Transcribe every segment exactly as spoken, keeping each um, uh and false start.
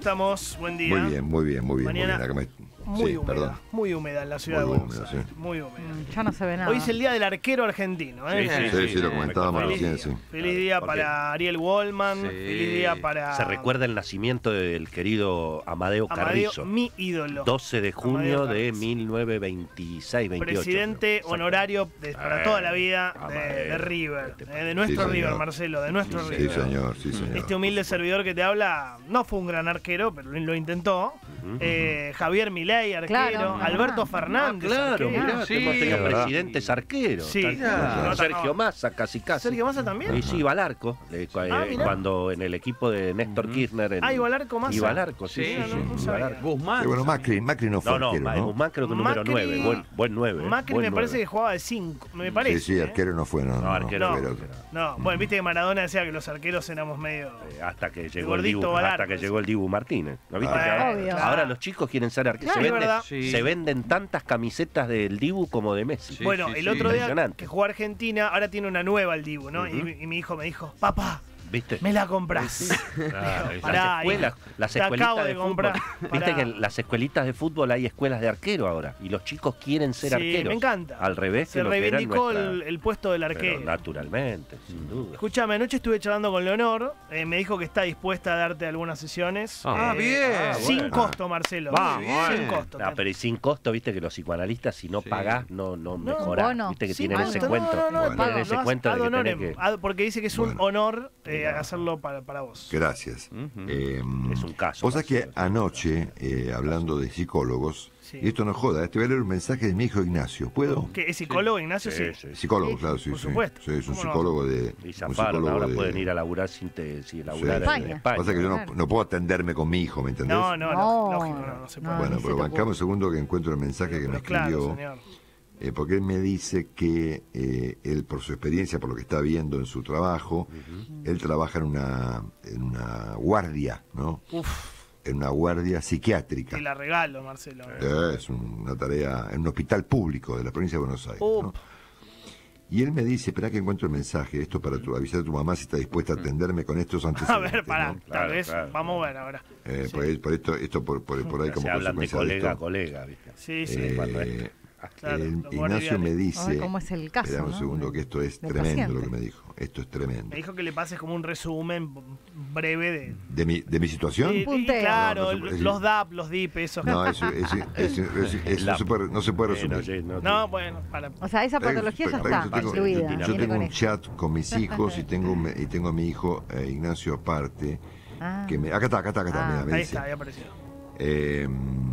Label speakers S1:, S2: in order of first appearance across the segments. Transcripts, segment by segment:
S1: estamos? Buen día.
S2: Muy bien, muy bien, muy bien.
S1: Mañana
S2: muy bien. Acá me...
S1: muy
S2: sí,
S1: húmeda,
S2: perdón.
S1: muy húmeda en la ciudad
S2: Muy
S1: de Buenos
S2: húmeda,
S1: Aires.
S2: sí.
S1: Muy húmeda.
S3: Mm, Ya no se ve nada.
S1: Hoy es el día del arquero argentino, ¿eh?
S2: Sí, sí, sí, lo comentábamos
S1: Feliz,
S2: recién, sí.
S1: feliz día
S4: Porque-
S1: para Ariel Wallman,
S4: Sí.
S1: feliz día para
S4: Se recuerda el nacimiento del querido Amadeo,
S1: Amadeo,
S4: Carrizo.
S1: mi ídolo.
S4: doce de junio
S1: Amadeo
S4: de
S1: Carrizo.
S4: mil novecientos veintiséis veintiocho.
S1: Presidente
S4: creo.
S1: honorario de- para
S4: Eh,
S1: toda la vida de,
S4: Amadeo,
S1: de River,
S4: ¿qué te
S1: eh,
S4: parece?
S1: de nuestro
S2: Sí,
S1: River,
S2: señor.
S1: Marcelo, de nuestro
S4: Sí,
S2: Sí,
S1: River.
S2: señor, sí, señor.
S1: Este humilde servidor que te habla no fue un gran arquero, pero lo intentó. Eh, Javier Milei, arquero.
S3: Claro,
S1: Alberto
S3: ah,
S1: Fernández,
S4: Claro,
S1: arquero.
S4: mirá,
S5: Sí,
S4: que hemos tenido
S5: es verdad.
S4: presidentes arqueros.
S1: Sí.
S4: Tal-
S1: Claro.
S4: Sergio Massa, casi casi.
S1: ¿Sergio Massa también?
S4: Y sí, iba al arco. eh, cu-
S1: Ah,
S4: eh,
S1: mirá.
S4: cuando en el equipo de Néstor Kirchner. en-
S1: Ah, iba al arco Massa.
S4: Iba al arco, sí,
S5: Sí,
S4: sí,
S5: no,
S4: sí,
S1: no
S4: iba al
S1: sabía.
S4: arco.
S5: Guzmán.
S2: Sí, bueno, Macri, Macri no fue
S4: No, no,
S2: arquero,
S4: Ma-
S2: ¿no?
S4: Guzmán creo que número
S1: Macri-
S4: nueve. Buen, buen nueve.
S1: Macri
S4: buen
S1: me parece
S4: nueve.
S1: que jugaba de cinco, me parece.
S2: Sí, sí,
S1: ¿eh?
S2: arquero no fue, no.
S4: No,
S2: no,
S4: arquero
S2: fue
S4: no.
S2: el otro.
S1: No, bueno, viste que Maradona decía que los arqueros éramos medio...
S4: Eh, Hasta que llegó el
S1: gordito
S4: Dibu,
S1: va al
S4: hasta
S1: arco,
S4: que
S1: sí.
S4: llegó el Dibu Martínez. ¿No viste?
S1: Bueno,
S4: Que ahora,
S3: obvio.
S4: ahora los chicos quieren ser arqueros.
S1: Claro,
S4: se,
S1: es
S4: venden,
S1: verdad.
S5: Sí.
S4: se venden tantas camisetas del Dibu como de Messi.
S5: Sí.
S1: Bueno, el otro día
S4: Impresionante.
S1: que jugó Argentina, ahora tiene una nueva el Dibu, ¿no?
S4: Ujú.
S1: y, y mi hijo me dijo, papá,
S4: ¿Viste?
S1: me la compras.
S4: Claro,
S1: Pará,
S4: las escuelas,
S1: hijo,
S4: las
S1: te
S4: escuelitas
S1: acabo de
S4: de, fútbol.
S1: comprar.
S4: Viste
S1: Pará.
S4: que en las escuelitas de fútbol hay escuelas de arquero ahora y los chicos quieren ser
S1: Sí,
S4: arqueros.
S1: me encanta.
S4: Al revés
S1: Se
S4: que lo que era
S1: reivindicó
S4: nuestra-
S1: el, el puesto del
S4: Pero
S1: arquero.
S4: naturalmente, sin duda.
S1: Escúchame, anoche estuve charlando con Leonor, eh, me dijo que está dispuesta a darte algunas sesiones.
S5: Ah, bien.
S4: Ah,
S1: Sin
S4: bueno.
S1: costo, Marcelo.
S5: Vamos,
S1: sin
S5: bien.
S1: costo.
S4: No, pero y sin costo, viste que los psicoanalistas si no
S5: Sí.
S4: pagás no, no,
S1: No,
S4: mejorás.
S3: bono.
S4: Viste que
S1: Sin
S4: tienen
S1: costo,
S4: ese
S1: no,
S4: cuento.
S1: no, no,
S2: Bueno.
S4: Tienen
S1: pago,
S4: ese
S1: lo has
S4: cuento de
S1: ad
S4: que tenés
S1: honorem,
S4: que...
S1: ad- porque dice que es un
S2: Bueno.
S1: honor eh, hacerlo para, para vos.
S2: Gracias.
S5: Ujú.
S2: Eh,
S4: Es un caso,
S2: Vos sabés que
S4: Marcelo.
S2: anoche, eh, hablando de psicólogos,
S1: Sí.
S2: y esto no joda, te voy a leer un mensaje de mi hijo Ignacio. ¿Puedo?
S1: ¿Qué, ¿Es psicólogo, Ignacio? Sí.
S4: Sí, sí.
S2: Psicólogo,
S1: Sí,
S2: claro, sí,
S1: por
S2: sí.
S1: supuesto.
S2: Sí, es un
S1: ¿Cómo no?
S2: psicólogo de.
S4: Y
S2: un
S4: zafaron,
S2: psicólogo
S4: ahora
S2: de-
S4: pueden ir a laburar sin, te, sin laburar
S2: Sí.
S4: en España.
S2: Pasa que yo no,
S3: Claro.
S2: no puedo atenderme con mi hijo, ¿me entendés?
S1: No, no,
S3: No,
S1: lógico, no, no se puede.
S3: no,
S2: Bueno,
S3: ni
S2: pero
S3: se te
S2: bancame un
S3: ocurre.
S2: segundo que encuentro el mensaje que me
S1: Pero claro,
S2: escribió.
S1: señor.
S2: Eh, porque él me dice que eh, él, por su experiencia, por lo que está viendo en su trabajo, él trabaja en una, en una guardia, ¿no?
S1: Uf,
S2: En una guardia psiquiátrica.
S1: te la regalo, Marcelo.
S2: Eh, es una tarea en un hospital público de la provincia de Buenos Aires.
S1: Up.
S2: ¿no? Y él me dice, espera que encuentro el mensaje, esto para tu, avisar a tu mamá si está dispuesta a atenderme con estos
S1: A
S2: antecedentes.
S1: ver, pará,
S2: ¿no?
S1: tal
S4: Claro,
S1: vez,
S4: claro.
S1: vamos a ver ahora.
S2: Eh,
S1: Sí.
S2: por, ahí- por esto, esto por, por, por ahí como
S4: Se hablan de
S2: consecuencia
S4: colega a
S2: esto.
S4: colega, ¿viste?
S1: Sí, sí.
S2: Eh,
S4: cuando es-
S1: Claro,
S2: el-
S1: los
S2: Ignacio
S1: bolivianos.
S2: me
S3: A
S2: dice,
S3: ver cómo es el caso,
S2: espera un
S3: ¿no?
S2: segundo,
S3: del-
S2: que esto es
S3: del
S2: tremendo
S3: paciente.
S2: lo que me dijo, esto es tremendo.
S1: Me dijo que le pases como un resumen breve de...
S2: ¿De mi, de mi situación?
S1: Y- y
S3: punteo.
S1: claro,
S2: No, no se puede
S1: los
S2: decir.
S1: D A P, los D I P, esos.
S2: No, eso, eso- eso- eso- eso no, se puede, no se puede
S4: Eh, no,
S2: resumir.
S4: sí, no,
S1: No, bueno, para.
S3: O sea, esa patología ya
S2: Yo
S3: está
S2: tengo-
S3: incluida.
S2: Yo,
S3: viene
S2: tengo
S3: con
S2: un
S3: eso.
S2: chat con mis hijos y tengo, un- y tengo a mi hijo eh, Ignacio aparte.
S3: Ah.
S2: Que me, acá está, acá está, acá está.
S3: Ah.
S2: mira, me
S1: Ahí
S2: dice,
S1: está, ahí apareció.
S2: eh,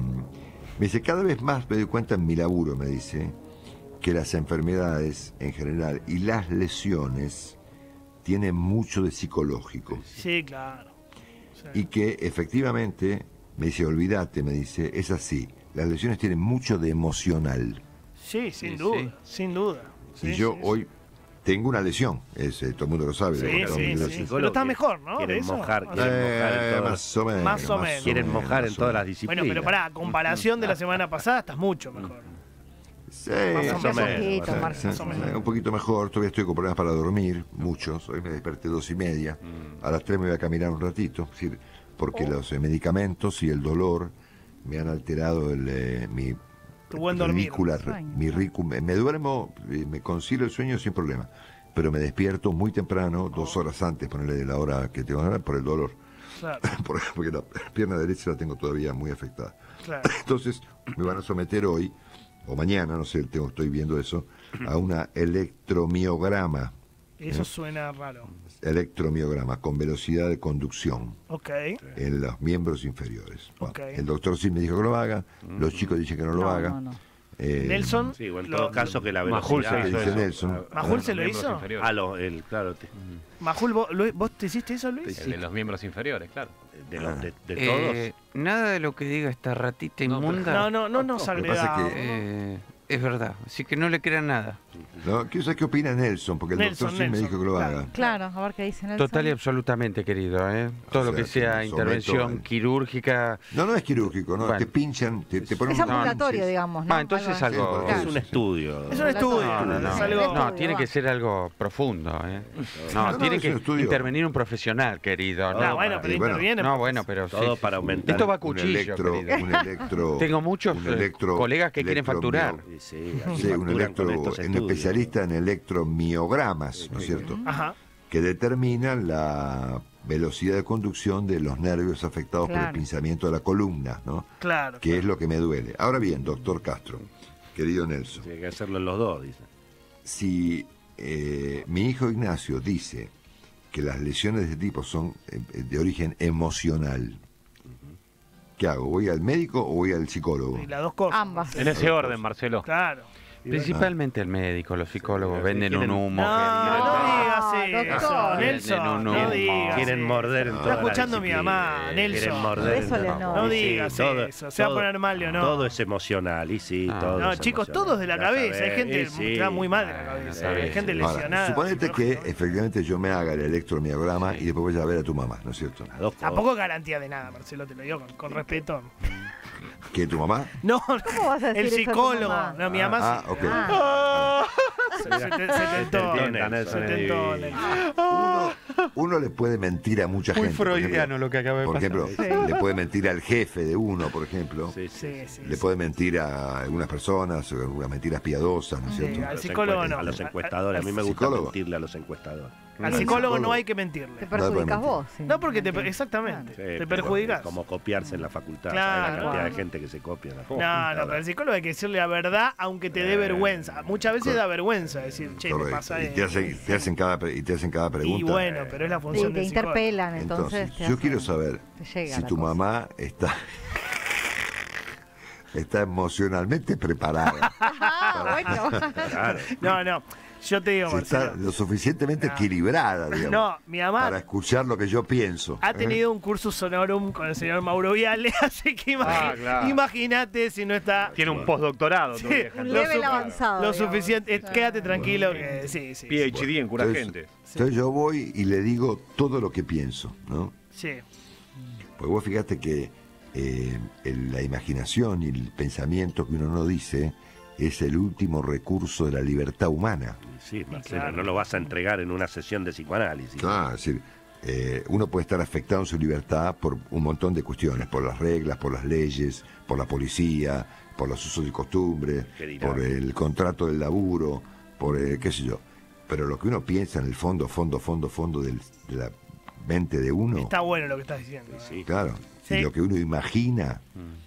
S2: me dice, cada vez más me doy cuenta en mi laburo, me dice, que las enfermedades en general y las lesiones tienen mucho de psicológico.
S1: Sí, claro. Sí.
S2: Y que efectivamente, me dice, olvídate, me dice, es así. Las lesiones tienen mucho de emocional.
S1: Sí, sin
S5: Sí,
S1: duda,
S5: sí.
S1: sin duda.
S2: Y
S1: Sí,
S2: yo
S1: sí,
S2: hoy tengo una lesión, es, eh, todo el mundo lo sabe.
S1: Sí,
S2: lo- todo el
S1: sí,
S2: mundo
S1: sí.
S2: lo-
S1: Pero está mejor, ¿no?
S4: Quieren
S1: Eso.
S4: mojar,
S1: O
S4: quieren
S1: sea,
S4: mojar en
S2: Eh,
S4: todas,
S2: más o menos.
S1: Más o menos.
S4: quieren
S2: menos,
S4: mojar en
S2: más o
S4: todas las
S2: menos.
S4: disciplinas.
S1: Bueno, pero pará, a comparación de la semana pasada, estás mucho mejor.
S2: Sí,
S1: Más o
S4: Más o
S1: menos.
S4: menos.
S3: poquito,
S4: más o
S3: Marcelo.
S2: sí,
S1: más o menos.
S2: sí, un poquito mejor, todavía estoy con problemas para dormir, muchos. Hoy me desperté dos y media, a las tres me voy a caminar un ratito, es decir, porque
S1: Oh.
S2: los eh, medicamentos y el dolor me han alterado el, eh, mi
S1: Tu buen dormir.
S2: ridicular,
S3: Sueño.
S2: mi ricu- me, me duermo, eh, me concilio el sueño sin problema, pero me despierto muy temprano, dos horas antes, ponerle de la hora que tengo que dormir, por el dolor,
S1: Claro,
S2: por- porque la pierna derecha la tengo todavía muy afectada.
S1: claro.
S2: Entonces me van a someter hoy, o mañana, no sé, tengo, estoy viendo eso, a una electromiograma,
S1: Eso suena raro.
S2: electromiograma con velocidad de conducción
S1: Ok.
S2: en los miembros inferiores. Bueno,
S1: Ok.
S2: el doctor sí me dijo que lo haga, los chicos dicen que no lo
S3: No,
S2: haga.
S3: no, no.
S2: Eh,
S1: Nelson.
S4: Sí, o en
S1: lo-
S4: todo caso que la
S5: Majul
S4: velocidad...
S5: se hizo
S2: dice
S5: eso.
S2: Nelson.
S1: ¿Majul se lo
S5: Miembros
S1: hizo?
S5: inferiores.
S4: Ah, lo, el, claro, te-
S1: Majul, ¿vos, Luis, ¿vos te hiciste eso, Luis?
S5: El de los miembros inferiores, claro.
S4: de, los- de, de
S6: Eh,
S4: todos.
S6: nada de lo que diga esta ratita
S5: No, pero-
S6: inmunda
S1: No, no, no nos
S2: Lo que pasa es
S1: agregamos.
S2: que-
S6: eh, es verdad. Así que no le crean nada.
S2: ¿no? Quiero saber qué opina Nelson, porque el
S1: Nelson,
S2: doctor sí me
S1: Nelson,
S2: dijo que lo
S1: claro.
S2: haga.
S3: Claro, a ver qué dicen.
S5: Total y absolutamente, querido. ¿eh? Todo
S2: O
S5: lo
S2: sea,
S5: que sea
S2: que me
S5: intervención
S2: someto al-
S5: quirúrgica.
S2: No, no es quirúrgico, ¿no?
S5: Bueno.
S2: Te pinchan, te, te ponen
S3: Es
S2: unos
S3: ambulatorio,
S2: pinches.
S3: digamos, ¿no?
S5: Ah, entonces
S3: Algo
S5: algo-
S3: así.
S4: Es un estudio.
S1: Es un estudio.
S5: No, no, no.
S1: Es algo-
S5: No, tiene que ser algo profundo. ¿eh? No,
S2: No, no,
S5: tiene
S2: es
S5: que
S2: un estudio.
S5: intervenir un profesional, querido.
S1: No,
S5: No,
S1: bueno, pero
S2: y bueno,
S1: interviene.
S5: no, bueno, pero
S4: Todo
S5: sí.
S4: para aumentar.
S5: Esto va a
S2: Un
S5: cuchillo,
S2: electro,
S5: querido.
S2: un electro.
S5: Tengo muchos
S2: un
S5: eh,
S2: electro-
S5: colegas que quieren facturar.
S2: electromio-
S4: Sí, sí, aquí
S2: Sí, un
S4: facturan
S2: electro,
S4: con estos
S2: un
S4: estudios.
S2: especialista en electromiogramas, ¿no es cierto?
S1: Ajá.
S2: Que determinan la velocidad de conducción de los nervios afectados por el
S3: Claro.
S2: pinzamiento de la columna, ¿no?
S1: Claro.
S2: Que es lo que me duele. Ahora bien, doctor Castro, querido Nelson,
S4: Sí, hay que hacerlo en los dos, dice.
S2: si eh, mi hijo Ignacio dice que las lesiones de este tipo son eh, de origen emocional, ¿qué hago? ¿Voy al médico o voy al psicólogo?
S1: Y las dos cosas.
S3: Ambas.
S6: En ese orden, Marcelo.
S1: Claro.
S5: Principalmente el médico, los psicólogos
S4: Sí,
S5: venden un
S4: quieren-
S5: humo.
S1: No,
S5: querido.
S1: no
S3: No,
S1: digas eso,
S3: doctor.
S1: Nelson.
S5: No, no,
S1: No
S5: no.
S1: digas
S4: Quieren
S1: eso.
S4: morder en
S2: Está
S4: toda la
S1: escuchando mi
S4: disciplina.
S1: mamá, Nelson.
S4: Quieren morder en
S3: Eso,
S4: toda-
S3: Leonor.
S1: No
S4: Sí,
S1: digas
S4: todo-
S1: eso, se va a
S4: todo-
S1: poner mal, Leonor.
S4: Todo es emocional, y sí,
S5: Ah.
S4: todo
S1: No,
S4: es
S1: chicos,
S4: emocional.
S1: todos de la
S4: Ya
S1: cabeza.
S4: sabés,
S1: Hay gente
S4: y
S1: que
S4: sí.
S1: está muy mal de la
S5: Bueno,
S1: cabeza.
S5: está
S1: Hay
S5: bien.
S1: gente
S2: Ahora,
S1: lesionada.
S2: suponete que
S1: psicológicamente.
S2: efectivamente yo me haga el electromiograma y después vaya a ver a tu mamá, ¿no es cierto?
S4: Las dos cosas.
S1: Tampoco garantía de nada, Marcelo, te lo digo con, con respeto.
S2: ¿Que tu mamá?
S1: No,
S3: ¿Cómo vas a decir
S1: el
S3: eso a tu
S1: psicólogo.
S3: mamá?
S1: No, mi mamá
S2: Ah,
S1: sí.
S2: ok.
S3: Ah,
S1: Se, se te- se tentó.
S4: entiende,
S1: Se
S4: Nelson,
S1: tentó,
S4: es
S1: Nelson.
S2: Uno, uno le puede mentir a mucha
S5: Muy
S2: gente. por ejemplo.
S5: freudiano lo que acaba de
S2: Por
S5: pasar.
S2: ejemplo, le puede mentir al jefe de uno, por ejemplo.
S4: Sí, sí.
S1: Sí, sí.
S2: Le
S1: sí.
S2: puede mentir a algunas personas, o algunas mentiras piadosas, ¿no es
S1: Sí,
S2: cierto?
S4: A
S1: al
S4: los
S1: psicólogo
S4: encuest-
S1: no.
S4: A los encuestadores. A mí me gusta
S2: ¿Psicólogo?
S4: mentirle a los encuestadores.
S1: Al
S2: No,
S1: psicólogo no
S2: psicólogo.
S1: hay que
S3: te
S1: mentirle.
S3: perjudicas vos. sí.
S1: No, porque te,
S3: Mentira.
S1: exactamente,
S4: Sí,
S1: te
S4: pero
S1: perjudicas.
S4: Como copiarse en la facultad.
S1: Claro.
S4: ¿Sabes la cantidad de
S3: Claro.
S4: gente que se copia en la
S1: No,
S4: facultad?
S1: no, pero al psicólogo hay que decirle la verdad, aunque te dé
S4: Eh,
S1: vergüenza. Muchas veces da vergüenza decir, che, me
S2: Correcto.
S1: pasa
S2: Y
S1: esto.
S2: te hacen, te hacen cada, pre- y te hacen cada
S1: Y
S2: pregunta.
S1: bueno, pero es la
S3: Te,
S1: función
S3: te
S1: del psicólogo.
S3: interpelan, entonces.
S2: Entonces,
S3: te
S2: yo
S3: hacen-
S2: quiero saber
S3: te llega
S2: si
S3: la
S2: tu
S3: cosa.
S2: mamá está está emocionalmente preparada,
S3: Ah, bueno.
S4: Claro.
S1: No, no, yo te digo,
S2: si está
S1: Marcelo.
S2: lo suficientemente
S1: No.
S2: equilibrada, digamos,
S1: No, mi mamá
S2: para escuchar lo que yo pienso.
S1: ha
S2: ¿eh?
S1: tenido un cursus sonorum con el señor Mauro Viale, así que imagi-
S6: Ah, claro.
S1: imagínate si no está
S6: Tiene un postdoctorado, tu
S1: Sí.
S6: vieja.
S3: Un
S1: Lo
S3: level
S1: su-
S3: avanzado.
S1: lo
S3: digamos.
S1: suficiente. eh,
S3: Claro.
S1: Quédate tranquilo que sí, sí.
S6: P H D en cura
S2: Entonces-
S6: gente.
S2: Entonces yo voy y le digo todo lo que pienso, ¿no?
S1: Sí.
S2: Porque vos fíjate que eh, el- la imaginación y el pensamiento que uno no dice es el último recurso de la libertad humana.
S4: Sí, Marcelo,
S1: claro.
S4: no lo vas a entregar en una sesión de psicoanálisis.
S2: Claro, es decir, eh, uno puede estar afectado en su libertad por un montón de cuestiones, por las reglas, por las leyes, por la policía, por los usos y costumbres,
S4: ¿Qué dirá?
S2: por el contrato del laburo, por el, qué sé yo. Pero lo que uno piensa en el fondo, fondo, fondo, fondo del- de la mente de uno,
S1: Está bueno lo que estás diciendo. ¿eh?
S4: Sí.
S2: claro,
S1: Sí.
S2: y lo que uno imagina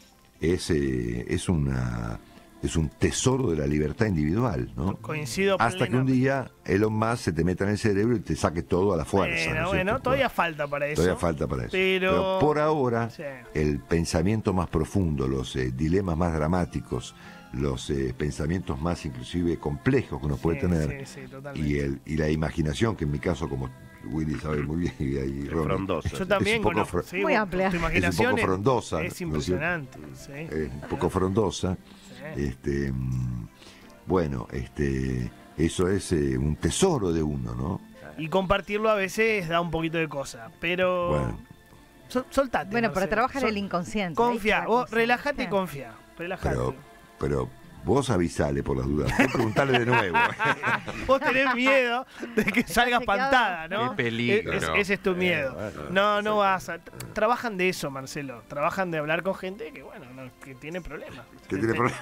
S2: es, eh, es una es un tesoro de la libertad individual, ¿no?
S1: Coincido
S2: Hasta que un
S1: plenamente.
S2: día Elon Musk se te meta en el cerebro y te saque todo a la fuerza.
S1: Bueno,
S2: ¿no es
S1: bueno,
S2: cierto?
S1: todavía falta para eso.
S2: Todavía falta para eso.
S1: Pero-
S2: por ahora,
S1: Sí.
S2: el pensamiento más profundo, los eh, dilemas más dramáticos, los eh, pensamientos más inclusive complejos que uno puede
S1: Sí,
S2: tener,
S1: sí, sí, totalmente.
S2: y, el, y la imaginación, que en mi caso, como Willy sabe muy bien, y ahí
S4: Es
S2: Ronnie,
S4: frondoso.
S1: Yo también
S2: es un poco
S1: conozco.
S2: fro-
S1: Sí,
S3: Muy
S1: vos-
S3: amplia.
S1: Tu
S3: Es un
S1: imaginación
S2: poco frondosa,
S1: Es
S2: ¿no?
S1: impresionante. Sí.
S2: eh, un poco frondosa.
S1: Sí.
S2: Este, mm, bueno, este, eso es eh, un tesoro de uno, ¿no?
S1: Y compartirlo a veces da un poquito de cosa. Pero.
S2: Bueno.
S1: Sol- soltate.
S3: Bueno, pero
S1: Marcelo.
S3: trabaja en
S1: Sol-
S3: el inconsciente.
S1: Confía,
S3: ahí está la
S1: vos
S3: cosa.
S1: relájate y
S3: Sí.
S1: confía. Relájate.
S2: Pero, pero vos avisale por las dudas. Vos preguntale de nuevo.
S1: Vos tenés miedo de que salga
S3: chequeado.
S1: espantada, ¿no?
S5: Qué peligro.
S1: Es- ese es tu miedo.
S4: bueno,
S1: No, no vas a. tra- Trabajan de eso, Marcelo. Trabajan de hablar con gente que, bueno, no, que tiene problemas.
S2: ¿Qué tiene
S1: Te-
S2: problema?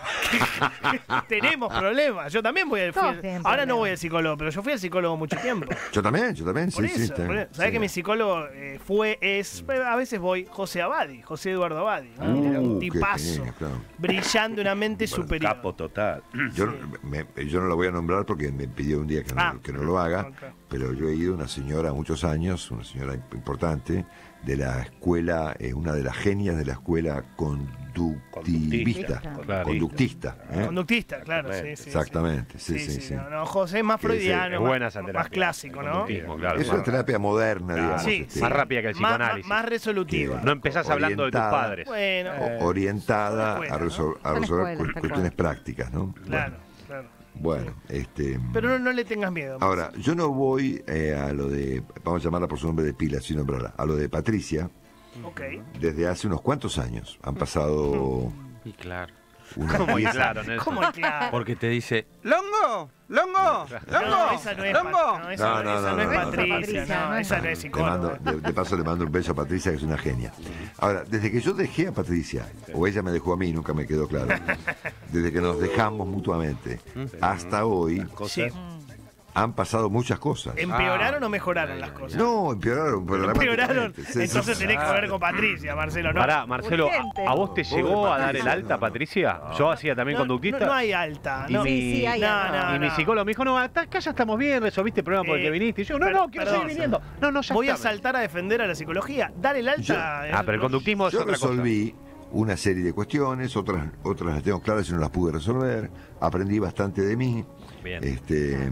S1: Tenemos problemas. Yo también voy al. fui
S3: Todos
S1: al-
S3: tienen
S1: ahora no
S3: problemas.
S1: voy al psicólogo, pero yo fui al psicólogo mucho tiempo.
S2: Yo también, yo también,
S1: Por
S2: sí, sí.
S1: eso,
S2: está
S1: por
S2: bien.
S1: eso. ¿Sabés
S2: Sí.
S1: que mi psicólogo eh, fue, es. A veces voy, José Abadi, José Eduardo Abadi. ¿no? Era un
S2: Uh, qué
S1: tipazo.
S2: genio, claro.
S1: Brillante, una mente
S4: Bueno,
S1: superior.
S4: capo total.
S2: Yo, no- me- yo no la voy a nombrar porque me pidió un día que no,
S1: Ah.
S2: que no lo haga,
S1: Ok.
S2: pero yo he ido una señora muchos años, una señora imp- importante, de la escuela, eh, una de las genias de la escuela conductivista.
S3: Conductista.
S4: Claro.
S2: Conductista. ¿eh?
S1: Conductista, claro, sí, sí. sí.
S2: Exactamente, sí, sí, sí.
S1: No, no, José es más
S2: Que ese-
S1: freudiano,
S6: es
S1: más-
S6: buena esa
S1: más,
S6: terapia,
S1: clásico,
S6: el
S1: ¿no?
S6: conductismo, claro.
S2: Es una terapia moderna, digamos.
S1: Sí,
S2: este,
S6: Más rápida que el
S1: Más, más,
S6: psicoanálisis.
S1: más resolutiva.
S6: No empezás hablando de tus
S2: Orientada.
S6: padres.
S1: Bueno,
S2: o- orientada
S1: Buena,
S2: a,
S1: ¿no?
S2: resol- a
S3: Son
S2: resolver
S3: escuelas,
S2: cu-
S3: tal
S2: cuestiones
S3: cual.
S2: prácticas, ¿no?
S1: claro,
S2: Bueno,
S1: claro.
S2: Bueno, este...
S1: Pero no, no le tengas miedo.
S2: Ahora, yo no voy eh, a lo de, vamos a llamarla por su nombre de pila, sin nombrarla, a lo de Patricia,
S1: Ok.
S2: desde hace unos cuantos años. Han pasado
S5: Y claro.
S2: unos
S6: ¿Cómo y
S2: diez
S6: claro, Nelson?
S1: ¿Cómo es claro?
S5: Porque te dice, ¡Longo! ¡Longo!
S1: No,
S5: ¡Longo!
S1: esa no es,
S5: ¡Longo!
S1: Pat- no, esa,
S2: No, no,
S1: esa
S2: no,
S1: no es
S2: no, no,
S1: Patricia,
S3: Patricia,
S1: no,
S3: no es
S1: esa no es
S2: Le
S1: psicóloga.
S2: mando, de, de paso le mando un beso a Patricia, que es una genia. Ahora, desde que yo dejé a Patricia, o ella me dejó a mí, nunca me quedó claro, desde que nos dejamos mutuamente, hasta hoy,
S1: Sí.
S2: han pasado muchas cosas.
S1: ¿Empeoraron o mejoraron las cosas?
S2: No, empeoraron, pero
S1: Empeoraron.
S2: dramáticamente. Se-
S1: Entonces
S2: se-
S1: tenés que ver con Patricia, Marcelo, ¿no?
S6: Pará, Marcelo,
S3: Urgente.
S6: ¿a, a vos te
S2: Pobre
S6: llegó a dar
S2: Patricia.
S6: el alta, Patricia? Yo hacía también
S1: No,
S6: conductista.
S1: No, no hay alta.
S6: Y
S1: No.
S6: mi-
S3: Sí, sí, hay
S1: No,
S3: algo.
S1: no,
S6: Y mi psicólogo me dijo, no, acá acá ya estamos bien, resolviste el problema por el
S1: Eh,
S6: que viniste. Y yo, no,
S1: per-
S6: no, quiero
S1: perdón,
S6: seguir viniendo. No, no, ya
S1: Voy a
S6: está.
S1: saltar a defender a la psicología. Dar el alta.
S2: Yo-
S1: es-
S6: Ah, pero el conductismo es
S2: Yo
S6: otra cosa.
S2: resolví una serie de cuestiones, otras, otras las tengo claras y no las pude resolver. Aprendí bastante de mí.
S6: Bien.
S2: Este,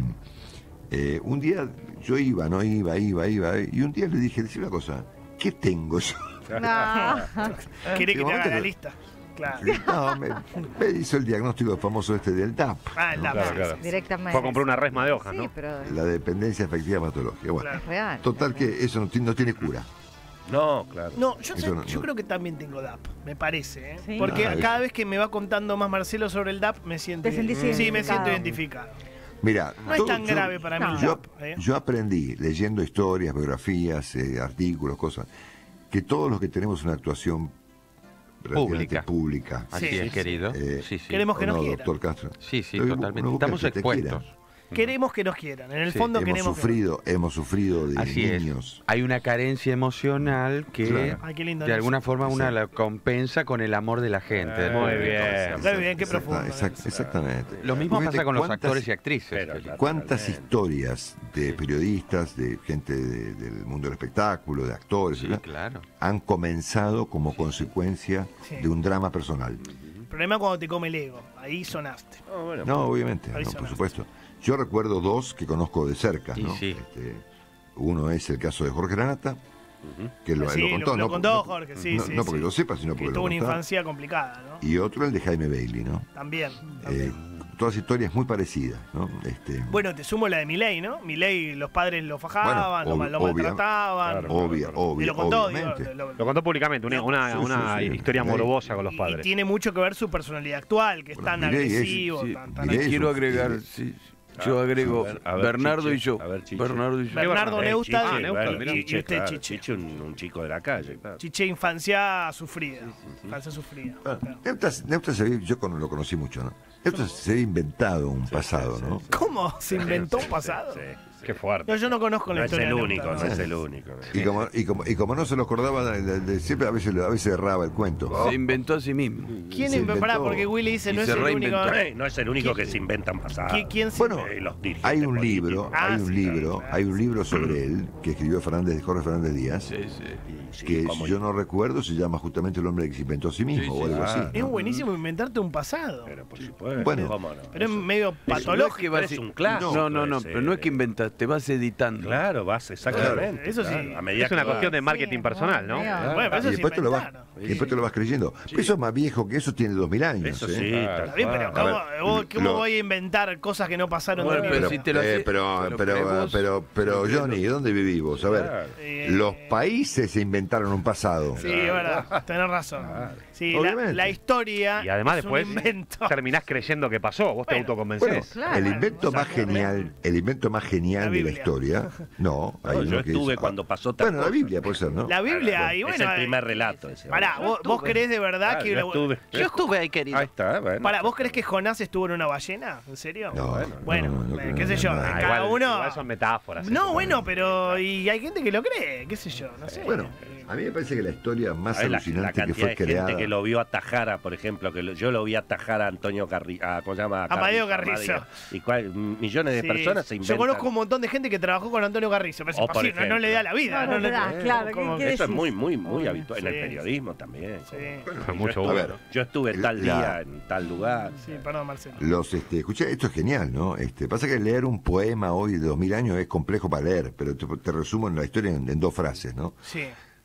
S2: eh, un día yo iba, no iba, iba, iba, y un día le dije, decir una cosa, ¿qué tengo yo?
S3: No.
S1: Quiere que te
S2: Digo,
S1: haga
S2: ¿qué
S1: la
S2: no?
S1: lista. Claro.
S2: No, me, me hizo el diagnóstico famoso este del D A P,
S1: Ah, el
S2: ¿no?
S1: lápiz.
S6: Claro, claro.
S3: Directamente.
S6: Fue a comprar una resma de hojas,
S3: Sí,
S6: ¿no?
S3: pero
S2: la dependencia afectiva patológica. Bueno,
S1: Claro.
S3: es real.
S2: total que eso no, ti- no tiene cura.
S4: No, claro.
S1: No, yo, sé-
S2: Eso no-
S1: yo
S2: no.
S1: creo que también tengo D A P, me parece. ¿eh?
S3: Sí.
S1: Porque
S2: Ah,
S1: cada
S2: eso.
S1: vez que me va contando más Marcelo sobre el D A P, me siento
S3: Te sentís
S1: Sí, me
S3: identificado.
S1: siento identificado.
S2: Mira,
S1: No es
S2: todo-
S1: tan
S2: yo-
S1: grave para mí el
S2: Yo,
S1: D A P. ¿eh?
S2: yo aprendí, leyendo historias, biografías, eh, artículos, cosas, que todos los que tenemos una actuación relativamente
S5: Pública.
S2: pública,
S5: Así
S1: Sí,
S5: es,
S1: sí,
S5: querido.
S2: eh,
S5: Sí, sí.
S1: Queremos que
S2: ¿o
S1: nos
S2: no,
S1: quieran.
S2: doctor Castro?
S5: Sí, sí,
S2: Lo que
S5: totalmente.
S2: uno busca
S5: Estamos
S2: es que te
S5: expuestos.
S2: quieran.
S1: Queremos que nos quieran. En el
S5: Sí,
S1: fondo
S2: Hemos
S1: queremos que
S2: sufrido, hemos sufrido de
S5: Así
S2: niños.
S5: es. Hay una carencia emocional que
S2: Claro.
S1: Ay, qué lindo,
S5: de
S1: Nelson.
S5: alguna forma una
S2: Sí.
S5: la compensa con el amor de la gente. del
S6: Muy
S5: público.
S6: bien.
S1: Muy bien, qué
S2: Exacta-
S1: profundo.
S2: exact- exactamente.
S5: Lo mismo
S2: Porque
S5: pasa
S2: viste
S5: con los
S2: cuántas-
S5: actores y actrices.
S4: Pero,
S5: querido.
S2: ¿Cuántas
S4: Totalmente.
S2: historias de periodistas, de gente de- del mundo del espectáculo, de actores,
S5: Sí,
S2: ¿verdad?
S5: claro.
S2: han comenzado como consecuencia
S1: Sí.
S2: de un drama personal?
S1: El problema es cuando te come el ego. Ahí sonaste.
S4: No, bueno,
S2: No, obviamente,
S1: Ahí
S2: no, por
S1: sonaste.
S2: supuesto. Yo recuerdo dos que conozco de cerca,
S5: Y
S2: ¿no?
S5: sí.
S2: Este, uno es el caso de Jorge Granata, que lo,
S1: Sí,
S2: lo contó,
S1: lo-
S2: no,
S1: lo contó
S2: no-
S1: Jorge, sí,
S2: no,
S1: sí,
S2: no porque
S1: sí.
S2: lo sepa, sino
S1: Que
S2: porque
S1: tuvo
S2: lo
S1: una
S2: contó.
S1: infancia complicada, ¿no?
S2: Y otro el de Jaime Bailey, ¿no?
S1: También.
S2: Eh,
S1: también.
S2: todas historias muy parecidas, ¿no? Este,
S1: Bueno, te sumo la de Milei, ¿no? Milei, los padres lo fajaban,
S2: Bueno,
S1: lo,
S2: obvio-
S1: lo
S2: obvia-
S1: maltrataban.
S4: claro.
S2: obvia,
S1: y
S2: obvia,
S1: lo contó, digo,
S2: obviamente.
S1: lo-
S6: Lo contó públicamente, una, una,
S2: Sí,
S6: una
S2: sí, sí.
S6: historia
S2: Sí.
S6: morbosa con los
S1: y- y
S6: padres.
S1: tiene mucho que ver su personalidad actual, que es
S2: Bueno,
S1: tan
S2: Milei es-
S1: agresivo,
S2: sí,
S1: tan, tan
S2: Milei es
S7: Quiero
S2: un-
S7: agregar,
S2: eh,
S7: sí, yo agrego
S4: a ver, a ver,
S7: Bernardo
S4: Chiche,
S7: y yo.
S4: a ver, Chiche.
S7: Bernardo y yo.
S1: Bernardo
S6: Eh,
S1: Neustadt
S6: Chiche,
S1: y-
S6: Neustadt,
S1: y-
S6: mirá.
S1: y, usted,
S4: claro,
S1: Chiche.
S4: Chiche, un, un chico de la calle, claro.
S1: Chiche, infancia sufrida. Infancia sufrida.
S2: Ah,
S1: claro.
S2: Neustadt, Neustadt se había- yo con- lo conocí mucho, ¿no? Neustadt se había inventado un pasado,
S4: sí,
S2: ¿no?
S4: sí.
S1: ¿Cómo? ¿Se inventó un
S4: Sí,
S1: pasado?
S4: sí, sí.
S6: Qué fuerte.
S1: No, yo no conozco la
S4: No es
S1: historia
S4: el
S1: de
S4: único,
S1: Neustadt,
S4: no
S1: ¿no?
S4: es el único.
S2: Y como, y como, y como no se lo acordaba, de- de- de- siempre a veces, a veces erraba el cuento.
S7: Se inventó a sí mismo.
S1: ¿Quién
S2: Se
S1: inventó? Pará,
S2: inventó.
S1: porque Willy dice
S7: Y
S1: no es
S7: se
S1: el único.
S7: reinventó.
S4: Eh, no es el único que se inventan pasadas.
S1: ¿Qui- ¿Quién se
S2: Bueno,
S4: Eh, los dirigentes
S2: hay un
S4: políticos.
S2: libro,
S1: Ah,
S2: hay un
S1: sí,
S2: libro,
S1: claro,
S2: hay un libro sobre él que escribió Fernández, Jorge Fernández Díaz,
S7: Sí, sí.
S4: Y sí,
S2: que
S4: como-
S2: si yo no recuerdo se llama justamente El hombre que se inventó a sí mismo
S7: Sí,
S2: o
S7: sí,
S2: algo así.
S4: claro.
S1: Es
S2: ¿no?
S1: buenísimo inventarte un pasado.
S4: Pero por supuesto.
S2: Bueno.
S4: ¿cómo no?
S1: Pero es
S4: Eso-
S1: medio
S7: No es
S1: patológico.
S7: que vas-
S4: es un clásico
S7: No, no, no,
S4: ese.
S7: pero no es que inventas, te vas editando.
S4: Claro, vas exactamente.
S1: Eso sí.
S4: claro, a medida
S6: Es una
S4: que
S6: cuestión de
S4: vas.
S6: marketing
S3: Sí,
S6: personal, ¿no?
S3: medio-
S1: Bueno, pero eso
S2: Y
S1: es
S2: después te, lo vas,
S1: inventar.
S2: y después te lo vas creyendo. Pero eso es más viejo que eso, tiene dos mil años.
S4: Eso
S2: ¿eh?
S4: sí,
S6: Claro.
S4: tal
S1: Está bien, pero
S4: cual.
S1: ¿cómo,
S2: A ver,
S1: vos- cómo
S2: lo-
S1: voy a inventar cosas que no pasaron
S7: Bueno,
S1: de
S7: pero
S1: mí?
S7: si te lo
S2: eh,
S7: hace-
S2: pero,
S7: te lo
S2: pero,
S7: creemos,
S2: pero, pero,
S7: te lo
S2: Johnny,
S7: creemos.
S2: ¿dónde vivimos? A ver,
S4: Claro.
S1: Eh,
S2: los países se inventaron un pasado.
S1: Sí, es verdad, tenés razón. Sí, la,
S2: Obviamente.
S1: la historia
S6: Y además
S1: es
S6: después
S1: un invento.
S6: terminás creyendo que pasó, vos te
S1: Bueno,
S6: autoconvencés.
S2: Bueno,
S3: Claro.
S2: el invento más genial, el invento más
S1: La
S2: genial de la
S1: Biblia.
S2: historia, no, hay
S4: No,
S2: uno
S4: yo
S2: que
S4: estuve
S2: es-
S4: cuando pasó tal
S2: Bueno, la
S4: cosa.
S2: Biblia puede ser, ¿no?
S1: La Biblia, y
S4: es
S1: bueno.
S4: el primer
S1: eh,
S4: relato ese.
S1: Pará, vos, vos creés de verdad
S4: Claro,
S1: que.
S4: yo estuve.
S5: Yo estuve ahí, querido.
S4: Ahí está, bueno.
S1: Pará, ¿vos creés que Jonás estuvo en una ballena? ¿En serio?
S2: No,
S1: Bueno,
S2: no, no
S1: eh,
S2: creo
S1: qué sé
S2: nada.
S1: yo,
S2: Ah,
S1: cada
S6: igual,
S1: uno.
S6: igual son metáforas.
S1: No,
S6: eso.
S1: bueno, pero. Y hay gente que lo cree, qué sé yo, no sé.
S2: Bueno, a mí me parece que la historia más
S4: ¿Sabés la, la
S2: alucinante que
S4: cantidad
S2: fue
S4: de gente
S2: creada.
S4: que lo vio atajar a, por ejemplo, que lo- yo lo vi atajar a Antonio Carrizo, ¿cómo se llama?
S1: Amadeo Carrizo.
S4: Amadeo. Y cuál- millones de
S1: Sí.
S4: personas se inventan.
S1: Yo conozco un montón de gente que trabajó con Antonio Carrizo, pero es
S4: O, por
S1: imposible, no, no le da la vida.
S3: No, no te da,
S1: le-
S3: claro,
S1: ¿cómo
S3: ¿qué-
S1: que-
S3: qué
S4: Eso es
S3: decís?
S4: muy, muy, muy habitual. En el
S1: Sí.
S4: periodismo también.
S1: Sí,
S6: Mucho
S4: yo,
S2: A
S4: estuve,
S2: ver,
S4: yo estuve tal
S2: la-
S4: día en tal lugar.
S1: sí, perdón, Marcelo.
S2: Los, este, escuché, esto es genial, ¿no? Este, pasa que leer un poema hoy de dos mil años es complejo para leer, pero te, te resumo en la historia en, en dos frases, ¿no?
S1: Sí,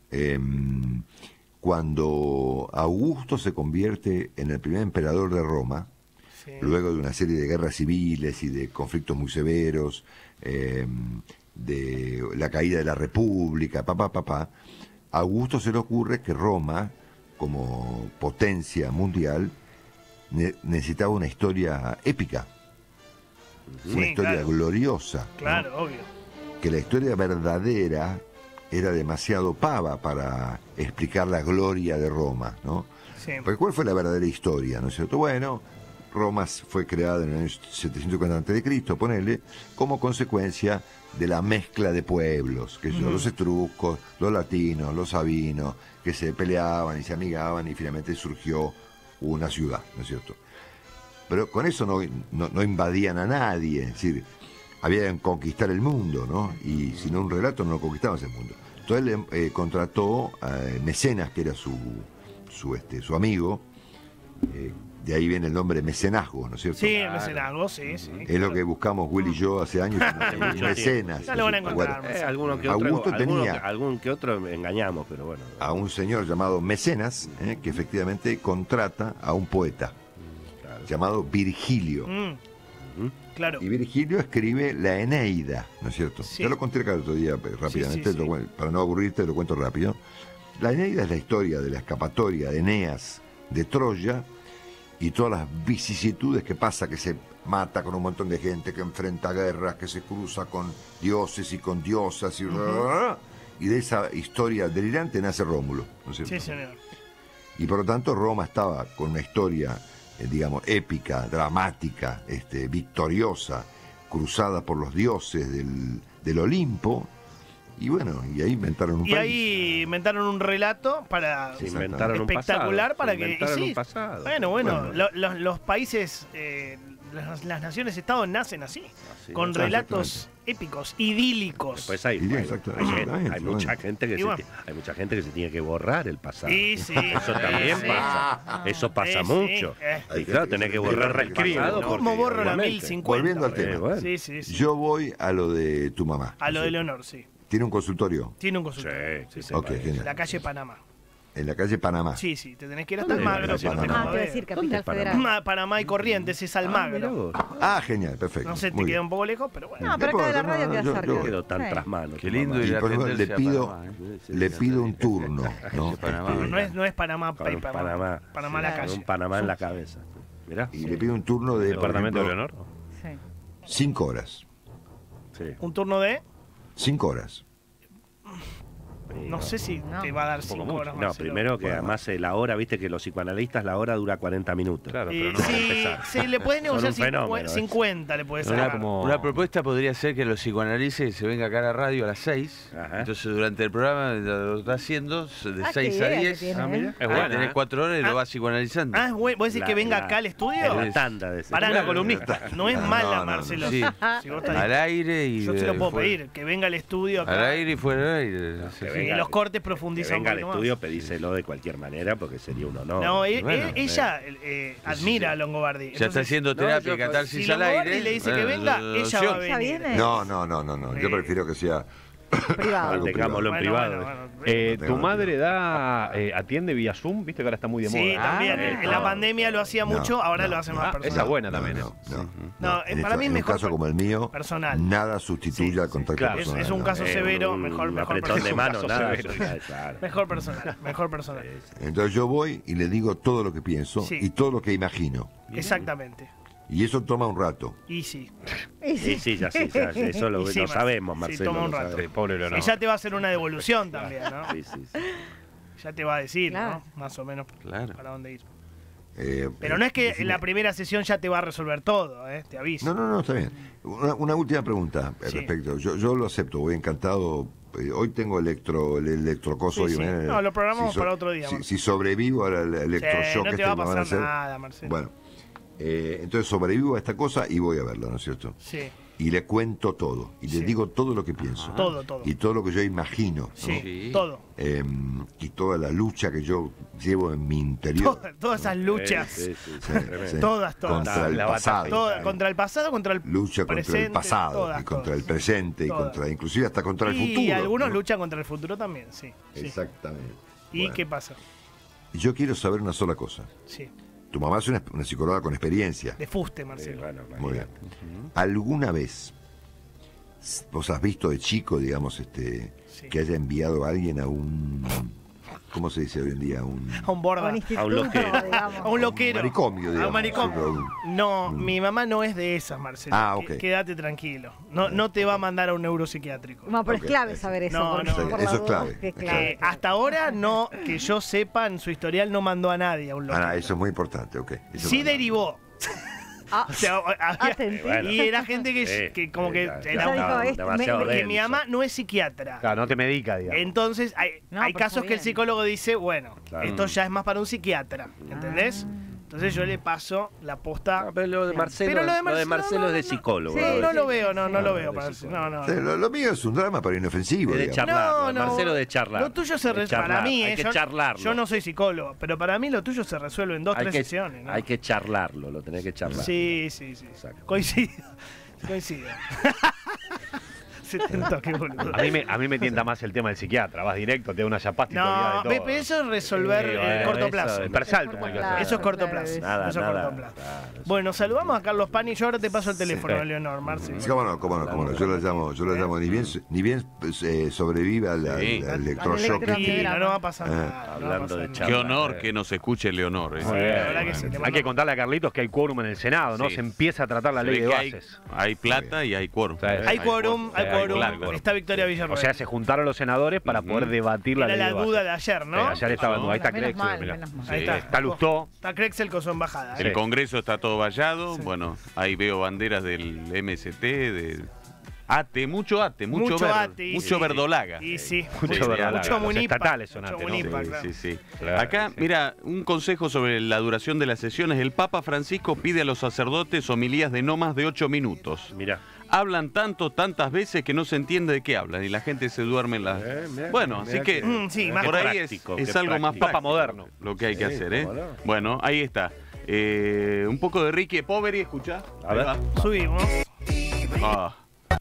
S2: Em, cuando Augusto se convierte en el primer emperador de Roma,
S1: Sí.
S2: luego de una serie de guerras civiles y de conflictos muy severos, eh, de la caída de la República, papá, papá, a Augusto se le ocurre que Roma, como potencia mundial, ne- necesitaba una historia épica,
S1: Sí,
S2: una historia
S1: claro.
S2: gloriosa, ¿no?
S1: Claro, obvio.
S2: Que la historia verdadera era demasiado pava para explicar la gloria de Roma, ¿no?
S1: Sí.
S2: Porque ¿cuál fue la verdadera historia, no es cierto? Bueno, Roma fue creada en el año setecientos cincuenta antes de Cristo, ponele, como consecuencia de la mezcla de pueblos, que son los etruscos, los latinos, los sabinos, que se peleaban y se amigaban y finalmente surgió una ciudad, ¿no es cierto? Pero con eso no, no, no invadían a nadie, es decir, había que conquistar el mundo, ¿no? Y si no un relato no conquistabas el mundo. Entonces él eh, contrató a Mecenas, que era su, su, este, su amigo, eh, de ahí viene el nombre mecenazgo, ¿no es cierto?
S1: Sí, el mecenazgo, sí, sí.
S2: Es lo que buscamos Will y yo hace años,
S4: mucho
S2: mecenas.
S1: Ya lo van a encontrar.
S2: Bueno,
S4: Eh, alguno que otro,
S2: Augusto
S4: alguno
S2: tenía-
S4: que- algún que otro engañamos, pero bueno.
S2: a un señor llamado Mecenas, eh, que efectivamente contrata a un poeta
S4: Claro.
S2: llamado Virgilio.
S1: Mm, claro.
S2: Y Virgilio escribe la Eneida, ¿no es cierto?
S1: Sí.
S2: Ya lo conté acá el otro día eh, rápidamente,
S1: sí, sí.
S2: lo cuen- para no aburrirte lo cuento rápido. La Eneida es la historia de la escapatoria de Eneas de Troya y todas las vicisitudes que pasa, que se mata con un montón de gente, que enfrenta guerras, que se cruza con dioses y con diosas, y, y de esa historia delirante nace Rómulo, ¿no es cierto?
S1: Sí, señor.
S2: Y por lo tanto Roma estaba con una historia, eh, digamos, épica, dramática, este, victoriosa, cruzada por los dioses del, del Olimpo. Y bueno, y ahí inventaron un
S1: Y
S2: país.
S1: ahí inventaron un relato para
S4: Se inventaron un pasado.
S1: espectacular
S4: se
S1: para que y
S4: inventaron
S1: sí,
S4: un pasado.
S1: bueno, bueno,
S2: Bueno.
S1: lo- los, los países, eh, las, las naciones-estado nacen así,
S4: Así
S1: con
S4: es.
S1: relatos épicos, idílicos.
S4: Después hay,
S2: Sí,
S4: hay-
S2: exacto,
S4: hay-
S2: exactamente,
S4: hay
S2: bueno.
S4: mucha gente que
S1: Y
S4: se,
S1: bueno.
S4: ti- hay mucha gente que se tiene que borrar el pasado.
S1: Sí, sí.
S4: Eso también
S1: sí.
S4: pasa. Eso pasa
S1: Sí, sí,
S4: mucho.
S1: eh.
S4: Y claro, tenés que borrar el
S6: reescribe,
S4: pasado.
S6: ¿no?
S1: ¿Cómo
S4: porque,
S1: borro la
S4: obviamente,
S1: mil cincuenta?
S2: Volviendo al
S4: Eh,
S2: tema.
S4: bueno.
S1: Sí, sí, sí.
S2: Yo voy a lo de tu mamá.
S1: A lo de Leonor, sí.
S2: Tiene un consultorio
S1: Tiene un consultorio.
S4: Sí, sí,
S2: Ok,
S4: sí.
S2: genial.
S1: La calle Panamá.
S2: En la calle Panamá.
S1: Sí, sí, te tenés que ir hasta
S4: ¿Dónde es la
S1: Almagro.
S4: calle
S1: si no te
S2: Panamá?
S3: Ah, te iba a
S1: jodés.
S3: decir
S4: ¿Dónde
S3: Capital
S4: es Panamá?
S3: Federal.
S1: Ma- Panamá y Corrientes es
S4: Ah, mirá
S1: Almagro.
S4: vos.
S2: Ah, genial, perfecto.
S1: No sé, te
S2: Muy
S1: queda
S2: bien.
S1: un poco lejos, pero bueno.
S3: No, pero acá de la radio queda
S2: Yo-
S3: cerca.
S2: yo-
S4: No quedó tan
S3: Sí.
S4: tras manos.
S7: Qué lindo
S2: Y
S7: ir a
S2: por ejemplo,
S7: atenderse
S2: le
S7: a
S2: pido,
S7: Panamá, ¿eh?
S2: le pido un turno, ¿no?
S7: Panamá,
S2: Este,
S1: No es, no es Panamá,
S4: Con un
S1: Panamá,
S4: Panamá.
S1: Panamá la
S4: Con
S1: calle.
S4: un Panamá en la cabeza. Mirá.
S2: y le pido un turno de,
S6: ¿El
S2: por
S6: departamento de
S2: ejemplo,
S6: Leonor?
S3: Sí.
S2: cinco horas.
S4: Sí.
S1: Un turno de,
S2: Cinco horas.
S1: no sé si
S3: No.
S1: te va a dar
S6: poco
S1: cinco
S6: mucho.
S1: horas.
S4: No,
S1: Marcelo.
S4: primero que
S2: Bueno.
S4: además eh, la hora, viste que los psicoanalistas la hora dura cuarenta minutos.
S6: Claro,
S1: Eh,
S6: pero no para
S1: sí,
S6: empezar.
S1: sí, le puedes
S4: Son
S1: negociar
S4: un fenómeno,
S1: cincu-
S4: ¿eh?
S1: cincuenta, le puedes
S6: Una
S1: sacar.
S6: como-
S7: Una propuesta podría ser que los psicoanalices se venga acá a la radio a las seis.
S4: Ajá.
S7: Entonces durante el programa lo está haciendo de
S3: Ah, qué
S7: seis a
S3: idea que
S7: diez.
S3: tiene,
S6: Ah, mira.
S3: ¿eh?
S6: Es
S7: Ahí
S6: buena,
S7: tenés
S6: ¿eh?
S7: cuatro horas y
S1: Ah.
S7: lo vas psicoanalizando.
S1: Ah, es bueno. ¿Vos decís
S4: La-
S1: que venga
S4: la-
S1: acá al estudio?
S4: La tanda de ese.
S1: Pará,
S6: Una
S1: no,
S6: columnista.
S1: No es
S2: No,
S1: mala,
S2: no, no,
S1: Marcelo.
S7: sí.
S1: Si vos estás-
S7: Al aire y.
S1: Yo se
S7: de-
S1: lo puedo
S7: fuera.
S1: pedir, que venga al estudio acá.
S7: Al aire y fuera del aire. Sí,
S4: que
S7: sí.
S1: Y
S4: venga-
S1: los cortes
S4: Que
S1: profundizan
S4: venga
S1: un
S4: al
S1: poquito
S4: estudio,
S1: más.
S4: pedíselo de cualquier manera porque sería un honor.
S1: No, e-
S7: Bueno,
S1: e- ella eh, admira a Longobardi.
S7: Ya está
S1: Entonces,
S7: haciendo
S4: no,
S7: terapia
S4: yo-
S7: y catarsis
S1: si
S7: al
S1: Longobardi
S7: aire.
S1: le dice que
S7: bueno,
S1: venga,
S7: lo-
S1: ella
S7: lo-
S1: va a
S3: ¿Ya
S1: venir.
S3: viene?
S2: No, no, no, no, no. Yo
S1: Eh.
S2: prefiero que sea
S3: Privado.
S2: Algo
S4: Mantengámoslo en
S1: Bueno,
S4: privado.
S1: bueno, bueno.
S6: Eh,
S2: Tengo
S6: ¿Tu madre da eh, atiende vía Zoom? Viste que ahora está muy de
S1: Sí,
S6: moda.
S1: también.
S4: Ah,
S1: en la
S4: no.
S1: pandemia lo hacía
S2: No,
S1: mucho, ahora
S2: no,
S1: lo hace
S6: no.
S1: más
S6: Ah,
S1: personal.
S6: esa buena también
S2: No,
S6: es.
S2: no, no.
S1: No,
S2: En
S1: para
S2: esto-
S1: mí
S2: en un
S1: mejor
S2: caso
S1: per-
S2: como el mío,
S1: personal.
S2: nada sustituye
S1: Sí,
S2: al contacto
S6: claro.
S1: Es,
S2: personal.
S1: es un
S2: ¿no?
S1: caso
S4: Eh,
S1: severo,
S4: un-
S1: mejor,
S4: un
S1: mejor
S4: apretón de
S1: personal.
S4: mano,
S6: caso
S4: nada.
S6: severo.
S4: ya, claro.
S1: Mejor personal, mejor personal.
S2: Entonces yo voy y le digo todo lo que pienso
S1: Sí.
S2: y todo lo que imagino.
S1: Exactamente.
S2: Y eso toma un rato.
S1: Y sí.
S3: Y
S4: Sí, sí, ya sí, ya, eso lo,
S1: Y sí,
S4: lo
S1: Mar-
S4: sabemos,
S1: sí,
S4: Marcelo.
S1: toma un
S4: lo
S1: rato.
S4: sabemos.
S6: Sí, pobre Leonor.
S1: Y ya te va a hacer una devolución también, ¿no?
S4: Sí, sí, sí.
S1: Ya te va a decir,
S3: Claro.
S1: ¿no? Más o menos
S7: Claro.
S1: para dónde ir.
S2: Eh,
S1: Pero
S2: eh,
S1: no es que
S2: decime-
S1: en la primera sesión ya te va a resolver todo, ¿eh? Te aviso.
S2: No, no, no, está bien. Una, una última pregunta al
S1: Sí.
S2: respecto. Yo, yo lo acepto, voy encantado. Eh, hoy tengo electro, el electrocoso.
S1: Sí,
S2: y
S1: sí.
S2: mañana-
S1: No, lo programamos
S2: so-
S1: para otro día,
S2: Si,
S1: Marcelo.
S2: si sobrevivo al
S1: Sí,
S2: electroshock
S1: no
S2: este
S1: te va a
S2: que me van a
S1: pasar
S2: hacer.
S1: nada, Marcelo.
S2: Bueno, eh, entonces sobrevivo a esta cosa y voy a verla, ¿no es cierto?
S1: Sí,
S2: Y le cuento todo. Y
S1: Sí.
S2: le digo todo lo que pienso.
S1: todo, todo.
S2: Y todo lo que yo imagino. ¿no?
S1: Sí,
S7: Sí.
S1: todo.
S2: Eh, y toda la lucha que yo llevo en mi interior.
S1: Todas, todas esas luchas.
S2: Sí,
S4: Sí, sí, sí,
S2: sí.
S4: tremendo.
S1: Todas, todas.
S2: Contra el
S6: La
S2: pasado.
S6: batalla.
S1: Todas, contra el pasado, contra el
S2: Lucha contra
S1: presente,
S2: el pasado
S1: todas,
S2: y contra
S1: todas.
S2: el presente y
S1: Todas.
S2: contra inclusive hasta contra el
S1: Y
S2: futuro.
S1: algunos
S2: ¿no?
S1: luchan contra el futuro también, sí. sí.
S2: Exactamente.
S1: ¿Y
S2: Bueno,
S1: qué pasa?
S2: Yo quiero saber una sola cosa.
S1: Sí.
S2: tu mamá es una, una psicóloga con experiencia.
S1: De fuste,
S4: Sí,
S1: Marcelo.
S4: bueno,
S2: Muy bien.
S4: imagínate.
S2: ¿Alguna vez vos has visto de chico, digamos, este,
S1: Sí.
S2: que haya enviado a alguien a un, ¿cómo se dice hoy en día? A un
S1: A un borda.
S3: A un instituto,
S4: loquero.
S3: digamos.
S1: A un loquero.
S2: manicomio,
S1: A
S2: digamos.
S1: un manicomio. No,
S2: Mm.
S1: mi mamá no es de esas, Marcelo.
S2: Ah,
S1: Qu-
S2: ok.
S1: Quédate tranquilo. No, no te va a mandar a un neuropsiquiátrico.
S3: No, pero
S2: Ok,
S3: es clave
S2: eso.
S3: saber eso.
S1: No,
S3: porque
S1: no.
S3: por
S2: Eso
S3: la
S2: es
S3: duda,
S2: clave,
S3: que
S2: es
S3: clave.
S1: Eh, hasta ahora, no, que yo sepa, en su historial no mandó a nadie a un loquero.
S2: Ah, eso es muy importante, ok. Eso
S1: Sí
S2: no-
S1: derivó.
S3: Ah,
S1: O sea, había-
S3: te entiendo.
S4: bueno.
S1: y era gente que,
S4: Sí,
S1: que como
S4: sí,
S1: que
S4: claro,
S1: era
S3: claro.
S1: un-
S3: dijo, este,
S4: demasiado
S3: me-
S1: porque
S4: denso.
S1: mi mamá no es psiquiatra.
S6: Claro, no te medica, digamos.
S1: Entonces hay,
S3: No,
S1: hay
S3: pero
S1: casos
S3: está
S1: que el
S3: bien.
S1: psicólogo dice, bueno,
S4: Claro.
S1: esto ya es más para un psiquiatra, ¿entendés?
S3: Ah.
S1: Entonces yo le paso la posta.
S4: Ah, pero lo de Marcelo,
S1: Pero lo de
S4: lo de
S1: Marcelo,
S4: Marcelo
S1: no,
S4: es de
S1: no,
S4: psicólogo.
S3: Sí,
S1: no,
S4: ¿no?
S1: no
S3: sí,
S1: lo veo,
S3: sí,
S1: no,
S3: sí.
S1: no lo
S4: No,
S1: veo.
S4: de
S1: Para
S4: psicólogo.
S1: no, no.
S2: Sí, lo, lo mío es un drama, pero inofensivo.
S4: Es de
S2: digamos.
S4: charlar.
S1: No,
S4: lo de
S1: no.
S4: Marcelo de charlar.
S1: Lo tuyo se
S4: De
S1: resuelve. Para
S4: charlar,
S1: mí,
S4: hay
S1: eh,
S4: que
S1: yo,
S4: charlarlo.
S1: yo no soy psicólogo, pero para mí lo tuyo se resuelve en dos,
S4: hay
S1: tres
S4: que,
S1: sesiones. ¿no?
S4: hay que charlarlo, lo tenés que charlar.
S1: Sí, sí, sí.
S4: Exacto.
S1: Coincido. Coincido. Se tentó, qué boludo.
S6: A mí, me, a mí me tienta más el tema del psiquiatra. Vas directo, te da una chapasta y te olvidas
S1: No,
S6: de
S1: ve-
S6: todo.
S1: ve, eso es resolver
S4: Sí,
S1: eh,
S4: bueno,
S1: corto
S4: eso
S1: plazo.
S4: es-
S6: El persalto,
S3: Claro.
S6: hay que hacer.
S1: Eso es corto
S3: Claro,
S1: plazo.
S4: Nada,
S1: Eso es
S4: nada.
S1: corto plazo.
S4: Claro, eso.
S1: Bueno, saludamos a Carlos Pani. Yo ahora te paso el teléfono,
S4: Sí.
S1: Leonor, Marce.
S2: Sí, cómo no, cómo no, cómo no. Yo lo llamo, yo lo llamo, ni bien, ni bien eh, sobrevive al, al-
S5: Sí.
S2: al electroshock.
S3: Al
S1: Tranquilo,
S3: electro-
S1: no va a pasar
S2: Ah.
S1: nada. no va a
S4: Hablando
S1: pasar
S4: de
S1: nada.
S4: charla.
S5: Qué honor que nos escuche Leonor. ¿eh?
S1: Sí, la verdad que sí, te
S6: Hay
S1: mando-
S6: que contarle a Carlitos que hay quórum en el Senado, ¿no?
S5: Sí.
S6: Se empieza a tratar la
S5: Se
S6: ley
S5: ve
S6: de
S5: que hay,
S6: bases.
S5: hay plata y hay quórum.
S6: Sí.
S1: Hay quórum, hay
S6: hay
S1: quórum.
S5: largo.
S1: Está Victoria Villarroel.
S6: O sea, se juntaron los senadores para
S5: Ujú.
S6: poder debatir la
S1: Era
S6: ley
S1: la
S6: de bases.
S1: duda de ayer, ¿no?
S6: Sí, ayer estaba en duda. Ahí está
S3: Menos
S6: Crexel,
S3: mal,
S6: mirá.
S3: menos mal.
S1: Ahí
S6: Sí,
S1: está.
S6: está Lustó.
S1: Está Crexel con su embajada.
S5: El
S1: ¿eh?
S5: Congreso está todo vallado.
S1: Sí.
S5: Bueno, ahí veo banderas del M S T, de ATE, mucho ATE, mucho,
S1: Mucho
S5: ver-
S1: ATE, y
S5: mucho
S1: sí.
S5: verdolaga.
S1: Y sí,
S6: Mucho
S5: Sí,
S6: verdad.
S1: mucho
S6: Los
S1: munipa.
S6: estatales son
S1: Mucho
S6: ante, ¿no?
S1: munipa,
S5: Sí,
S1: claro.
S5: sí, sí.
S6: Claro,
S5: Acá,
S6: sí.
S5: mira, un consejo sobre la duración de las sesiones. El Papa Francisco pide a los sacerdotes homilías de no más de ocho minutos.
S4: Mirá.
S5: Hablan tanto, tantas veces que no se entiende de qué hablan y la gente se duerme en las...
S4: Eh, mirá,
S5: bueno,
S4: mirá
S5: así que
S1: Mm, sí, más
S5: por
S4: qué
S5: ahí es,
S4: práctico,
S5: es
S4: qué
S5: algo más
S4: práctico.
S6: Papa
S5: práctico
S6: moderno.
S5: lo que hay que
S4: Sí,
S5: hacer, ¿eh?
S4: cómo no.
S5: Bueno, ahí está. Eh, un poco de Ricky Poveri, escuchá.
S4: A
S5: Ahí
S4: ver.
S5: va.
S1: Subimos.
S5: Ah.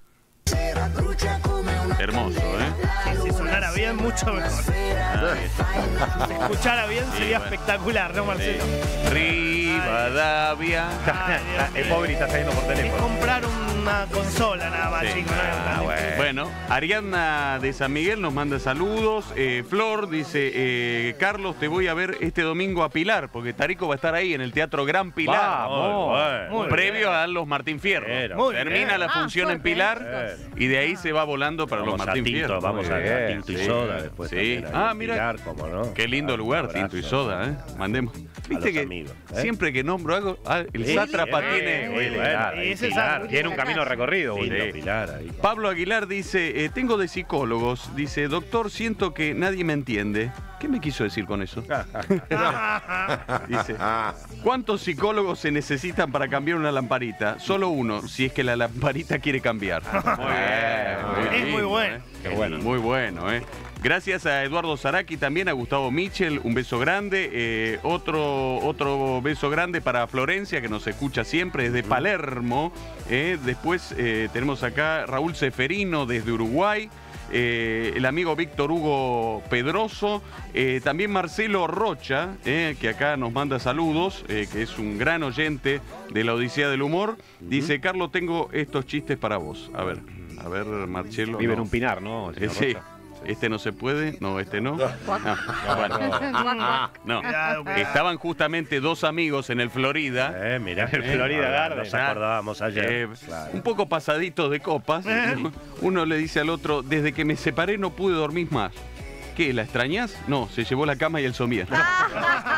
S5: Hermoso, ¿eh?
S1: Si sonara bien, mucho mejor.
S5: Ahí está.
S1: Si escuchara bien, sería
S5: bueno.
S1: espectacular, ¿no, Marcelo?
S5: Rivadavia.
S1: Ay, Dios
S6: El
S1: mío.
S6: pobre está saliendo por
S1: Es
S6: teléfono.
S1: comprar una consola nada más,
S5: Sí.
S1: chicos.
S5: Ah,
S1: ¿no?
S5: bueno. Bueno, Ariadna de San Miguel nos manda saludos. Eh, Flor dice, eh, Carlos, te voy a ver este domingo a Pilar, porque Tarico va a estar ahí en el Teatro Gran Pilar.
S6: Vamos.
S4: Bueno,
S1: Muy
S5: Previo
S1: bien.
S5: a los Martín Fierro.
S4: Pero,
S1: Muy
S5: Termina
S1: bien.
S5: la
S3: Ah,
S5: función en
S3: suerte,
S5: Pilar
S3: chicos.
S5: y de ahí se va volando para
S4: Vamos
S5: los
S4: a
S5: Martín
S4: Tinto,
S5: Fierro.
S4: vamos a,
S6: Muy
S4: a
S6: bien,
S4: Tinto y
S5: sí.
S4: Soda después.
S5: Sí.
S4: también, ahí
S5: Ah,
S4: en
S5: mira.
S4: Pilar, cómo no.
S5: Qué lindo
S4: Ah,
S5: lugar,
S4: un
S5: Tinto y
S4: abrazo.
S5: Soda, ¿eh? Mandemos. Viste
S4: los
S5: que
S4: amigos, ¿eh?
S5: siempre que nombro algo, ah, el
S4: Sí,
S5: sátrapa
S4: sí,
S5: tiene...
S4: sí,
S6: Bueno,
S4: bueno,
S1: y
S4: ahí
S1: ese es
S4: Pilar.
S1: algo.
S6: Tiene un camino recorrido,
S4: Lindo
S6: boludo.
S4: Pilar ahí.
S5: Pablo Aguilar dice, eh, tengo de psicólogos, dice, doctor, siento que nadie me entiende. ¿Qué me quiso decir con eso? Dice, ¿cuántos psicólogos se necesitan para cambiar una lamparita? Solo uno, si es que la lamparita quiere cambiar. Muy bien,
S1: Es muy
S5: lindo,
S1: bueno.
S5: ¿eh?
S6: Qué bueno.
S5: Muy bueno, ¿eh? Gracias a Eduardo Zaraki, también a Gustavo Michel, un beso grande. Eh, otro, otro beso grande para Florencia, que nos escucha siempre desde Palermo. Eh, después eh, tenemos acá Raúl Seferino desde Uruguay. Eh, el amigo Víctor Hugo Pedroso, eh, también Marcelo Rocha, eh, que acá nos manda saludos, eh, que es un gran oyente de la Odisea del Humor. Dice, Carlos, tengo estos chistes para vos. A ver, a ver, Marcelo.
S6: Vive en
S5: no.
S6: un pinar, ¿no? el
S5: Eh,
S6: señor
S5: sí,
S6: Rocha?
S5: este no se puede, no, este no. Ah, bueno, no.
S1: Cuidado, cuidado.
S5: Estaban justamente dos amigos en el Florida.
S4: Eh, mirá,
S6: El Florida Garden.
S4: Nos acordábamos ayer.
S5: Eh,
S4: Claro.
S5: un poco pasaditos de copas. Uno le dice al otro, desde que me separé no pude dormir más. ¿Qué, la extrañas? No, se llevó la cama y el somier.